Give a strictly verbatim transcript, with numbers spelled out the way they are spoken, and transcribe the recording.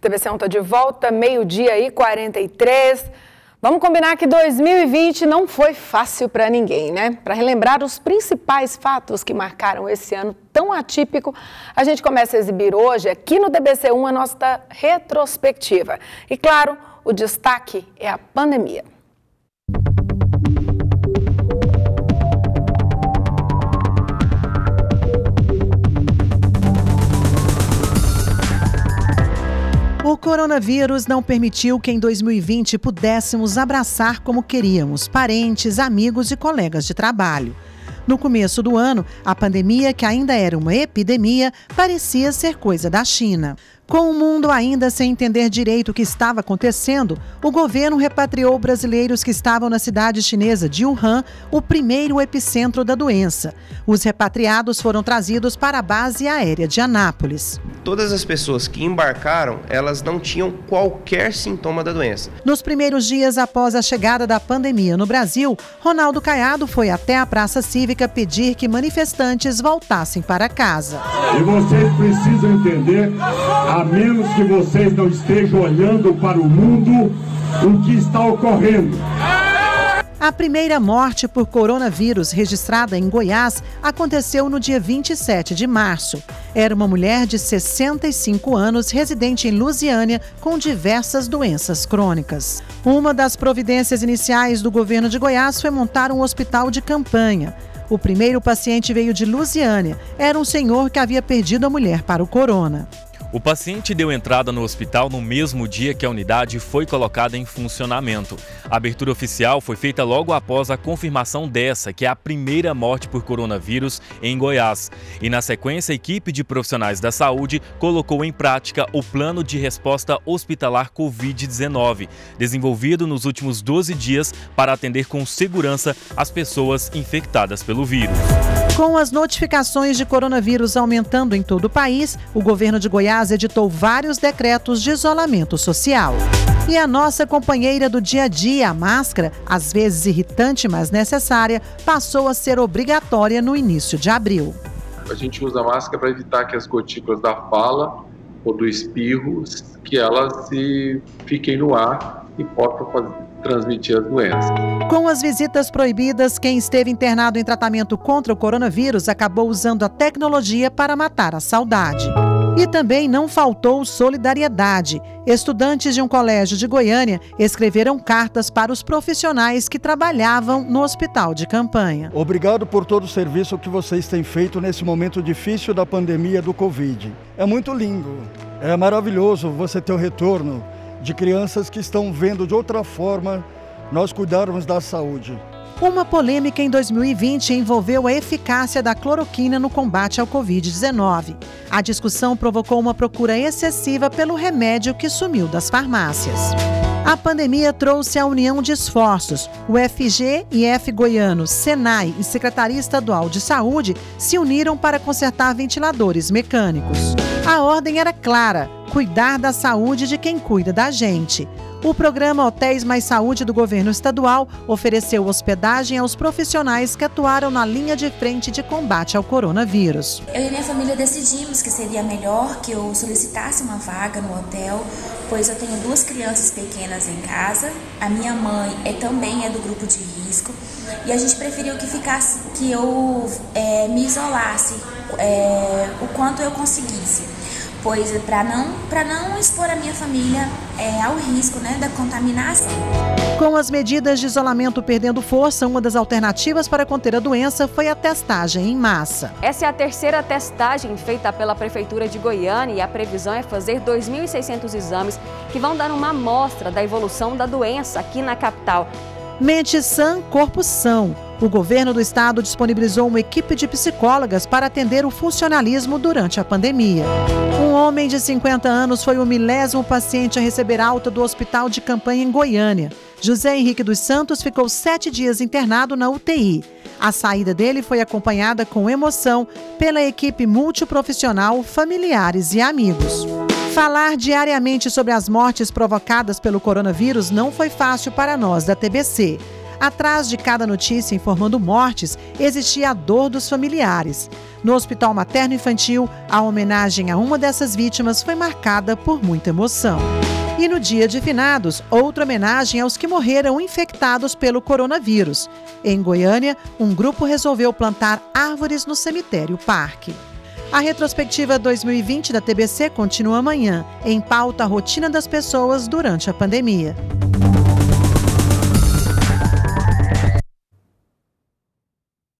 T V C um está de volta, meio-dia e quarenta e três. Vamos combinar que dois mil e vinte não foi fácil para ninguém, né? Para relembrar os principais fatos que marcaram esse ano tão atípico, a gente começa a exibir hoje, aqui no T V C um, a nossa retrospectiva. E, claro, o destaque é a pandemia. O coronavírus não permitiu que em dois mil e vinte pudéssemos abraçar como queríamos parentes, amigos e colegas de trabalho. No começo do ano, a pandemia, que ainda era uma epidemia, parecia ser coisa da China. Com o mundo ainda sem entender direito o que estava acontecendo, o governo repatriou brasileiros que estavam na cidade chinesa de Wuhan, o primeiro epicentro da doença. Os repatriados foram trazidos para a base aérea de Anápolis. Todas as pessoas que embarcaram, elas não tinham qualquer sintoma da doença. Nos primeiros dias após a chegada da pandemia no Brasil, Ronaldo Caiado foi até a Praça Cívica pedir que manifestantes voltassem para casa. E vocês precisam entender, a menos que vocês não estejam olhando para o mundo, o que está ocorrendo. A primeira morte por coronavírus registrada em Goiás aconteceu no dia vinte e sete de março. Era uma mulher de sessenta e cinco anos, residente em Lusiânia, com diversas doenças crônicas. Uma das providências iniciais do governo de Goiás foi montar um hospital de campanha. O primeiro paciente veio de Lusiânia. Era um senhor que havia perdido a mulher para o corona. O paciente deu entrada no hospital no mesmo dia que a unidade foi colocada em funcionamento. A abertura oficial foi feita logo após a confirmação dessa, que é a primeira morte por coronavírus em Goiás. E na sequência, a equipe de profissionais da saúde colocou em prática o plano de resposta hospitalar covid dezenove, desenvolvido nos últimos doze dias para atender com segurança as pessoas infectadas pelo vírus. Com as notificações de coronavírus aumentando em todo o país, o governo de Goiás editou vários decretos de isolamento social. E a nossa companheira do dia a dia, a máscara, às vezes irritante, mas necessária, passou a ser obrigatória no início de abril. A gente usa máscara para evitar que as gotículas da fala ou do espirro, que elas se fiquem no ar e possam fazer transmitir as doenças. Com as visitas proibidas, quem esteve internado em tratamento contra o coronavírus acabou usando a tecnologia para matar a saudade. E também não faltou solidariedade. Estudantes de um colégio de Goiânia escreveram cartas para os profissionais que trabalhavam no hospital de campanha. Obrigado por todo o serviço que vocês têm feito nesse momento difícil da pandemia do Covid. É muito lindo, é maravilhoso você ter o retorno de crianças que estão vendo de outra forma nós cuidarmos da saúde. Uma polêmica em dois mil e vinte envolveu a eficácia da cloroquina no combate ao covid dezenove. A discussão provocou uma procura excessiva pelo remédio que sumiu das farmácias. A pandemia trouxe a união de esforços. O F G e F Goiano, Senai e Secretaria Estadual de Saúde se uniram para consertar ventiladores mecânicos. A ordem era clara: cuidar da saúde de quem cuida da gente. O programa Hotéis Mais Saúde do governo estadual ofereceu hospedagem aos profissionais que atuaram na linha de frente de combate ao coronavírus. Eu e minha família decidimos que seria melhor que eu solicitasse uma vaga no hotel, pois eu tenho duas crianças pequenas em casa, a minha mãe é, também é do grupo de risco, e a gente preferiu que, ficasse, que eu é, me isolasse é, o quanto eu conseguisse. Pois para não, para não expor a minha família é, ao risco, né, da contaminação. Com as medidas de isolamento perdendo força, uma das alternativas para conter a doença foi a testagem em massa. Essa é a terceira testagem feita pela Prefeitura de Goiânia e a previsão é fazer dois mil e seiscentos exames que vão dar uma amostra da evolução da doença aqui na capital. Mente sã, corpo são. O governo do estado disponibilizou uma equipe de psicólogas para atender o funcionalismo durante a pandemia. Um homem de cinquenta anos foi o milésimo paciente a receber alta do hospital de campanha em Goiânia. José Henrique dos Santos ficou sete dias internado na U T I. A saída dele foi acompanhada com emoção pela equipe multiprofissional, familiares e amigos. Falar diariamente sobre as mortes provocadas pelo coronavírus não foi fácil para nós da T B C. Atrás de cada notícia informando mortes, existia a dor dos familiares. No Hospital Materno-Infantil, a homenagem a uma dessas vítimas foi marcada por muita emoção. E no dia de finados, outra homenagem aos que morreram infectados pelo coronavírus. Em Goiânia, um grupo resolveu plantar árvores no cemitério Parque. A retrospectiva dois mil e vinte da T B C continua amanhã. Em pauta, a rotina das pessoas durante a pandemia.